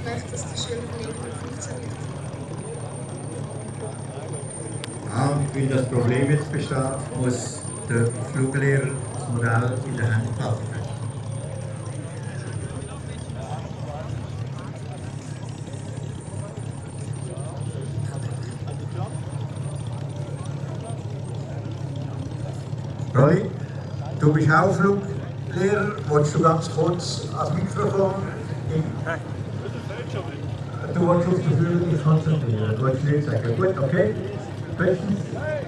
gemerkt, dass die Schilderlegung funktioniert. Und weil das Problem jetzt besteht, muss der Fluglehrer das Modell in der Hand halten. Roy, du bist auch Fluglehrer. Wolltest du ganz kurz ans Mikrofon? Du wolltest auf die Flüge konzentrieren. Du wolltest nichts sagen. Gut, okay. Bestens.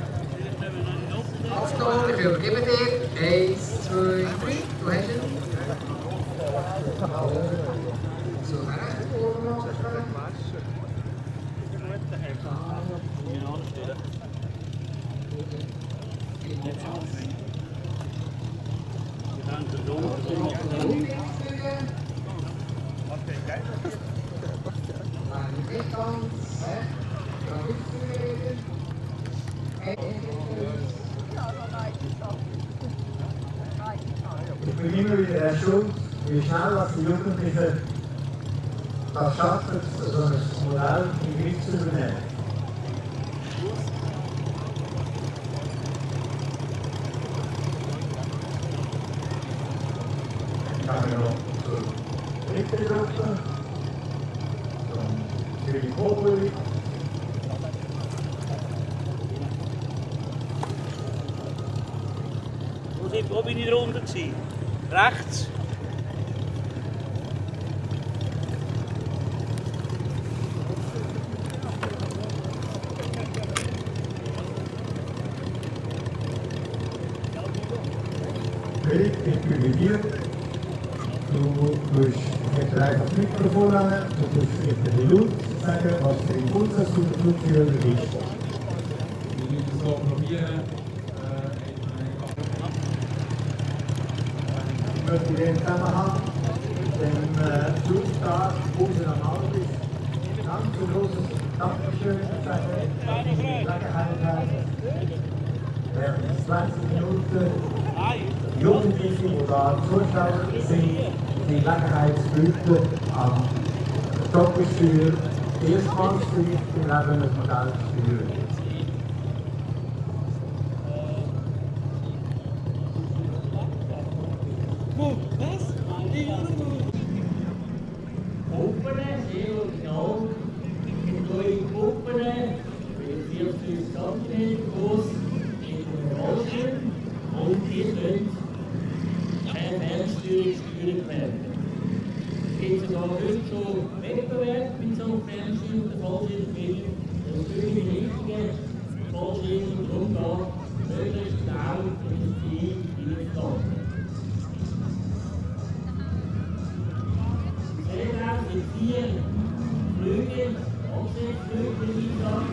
Achtung, ich übergebe dir. 1, 2, 3. Du hast ihn. So, rechts oben noch. Ich bin immer wieder erstaunt, wie schnell die Jugendlichen das schaffen, so ein Modell in den Griff zu übernehmen. Dann haben wir noch zur dritten Gruppe, zum Philipp Kobuli. Wo bin ich drunter gewesen? Rechts. Philipp, ich bin bei dir. Du musst jetzt einfach das Mikrofon an, du musst jetzt laut sagen, was der Impuls als Flugführer ist. Ich will das so probieren. Ich möchte in dem Zusammenhang dem Flugtag unserer Arbeit ganz ein großes Dankeschön sagen, dass Sie die Gelegenheit haben, während 20 Minuten Jugendliche, die da Zuschauer sind, die Gelegenheit zu bieten, am Doppelsteuer erstmals vielleicht im Leben ein Modell zu steuern. Gruppen, sehr genau, in neue Gruppen, wir sind ganz groß, in den Rollstuhl und wir können eine Fernsteuerung geführt werden. Es gibt sogar heute schon Wettbewerb mit so einem Fernsteuer der Fallschirmfilm, das ist wirklich die richtige Fallschirm darum geht, möglichst schnell in das Ziel hineinzustarten. Mit 4 Flüge, Offsetflüge liefern.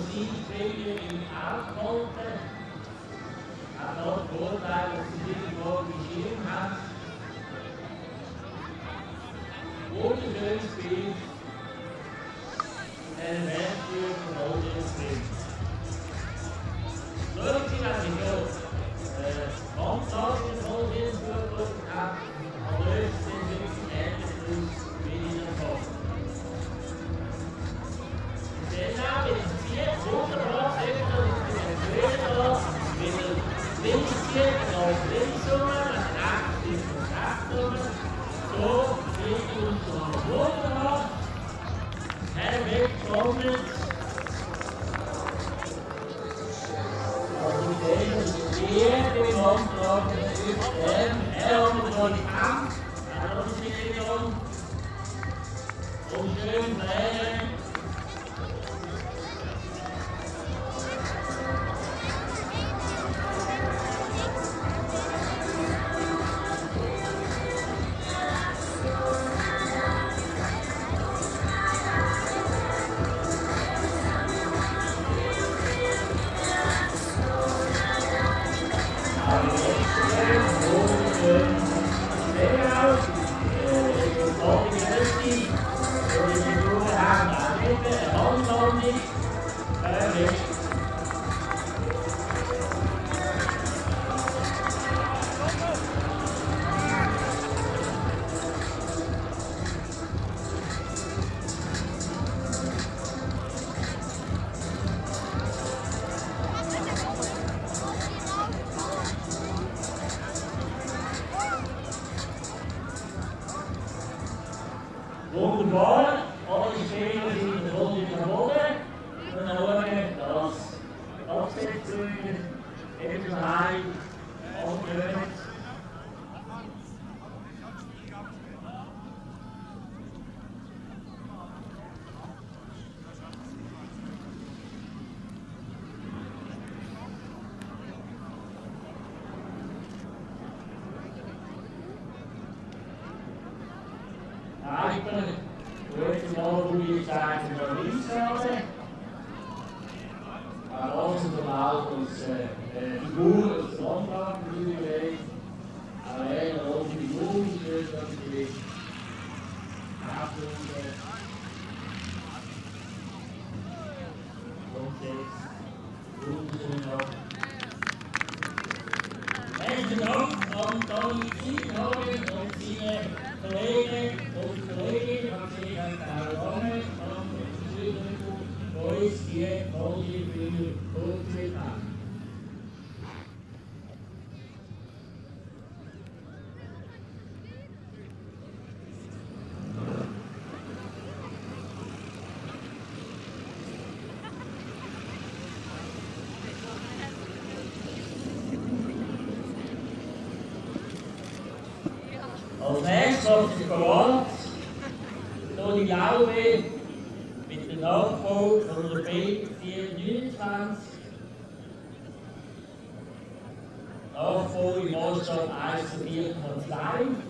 Siegspringer im Aufhalten. Auch dort Vorteil, dass sie irgendwo die Schirm hat. Wunderschönes Spiel. Ein Wertführer von Holden Sprint. Schauen Sie, dass ich schon Kampftage von Holden zugeschaut habe, aber es sind wirklich ähnlich aus wie in der Kampf. Genau, mit dem Ziel, wunderbar, eben da ist der Höhe da, mit dem Linksziel, auf links rum, mit rechts ist es rechts rum, so, sieht uns schon wunderbar. Wegkommen. Also ich denke, dass jeder im Antrag ist, haben wir noch nicht Angst, aber das ist nicht gegangen. Und schön bleiben. Wunderbar, alle Spieler sind voll in der Boden. Und dann schauen wir, dass Absetzungen eben heim angehört. Heute Mal würde ich sagen, der Linksrade. Also normal als Figur, als Antrag gelegt. Aber eine große Figur ist schön, dass die Abgründe und jetzt wunderschön noch. Besten Dank an Dani Zielhagen und seine Kollegen und Kolleginnen, an sich an der Lange, an uns die Folie für Kurzzeit haben. Als nächstes auf der Parat Toni Laube mit dem Nachbau von der B429. Nachbau im Maßstab 1:4,2.